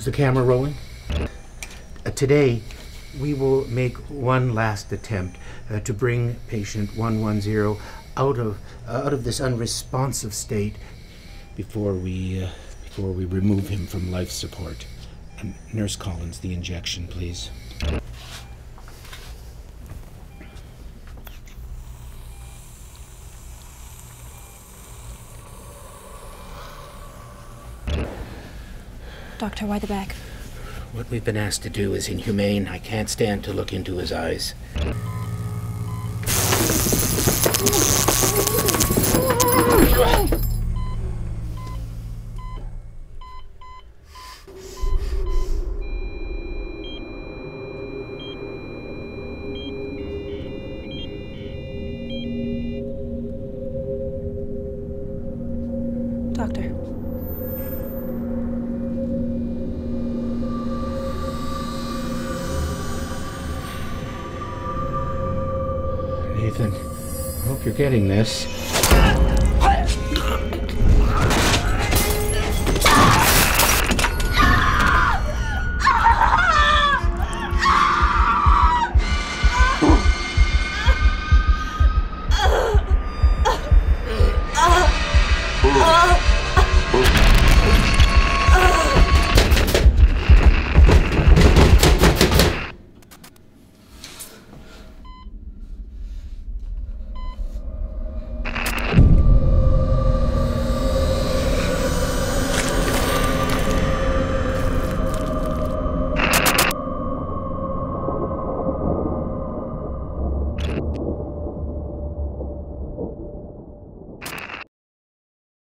Is the camera rolling? Today, we will make one last attempt to bring patient 110 out of this unresponsive state before we remove him from life support. Nurse Collins, the injection, please. Doctor, why the bag? What we've been asked to do is inhumane. I can't stand to look into his eyes. Doctor. Nathan, I hope you're getting this.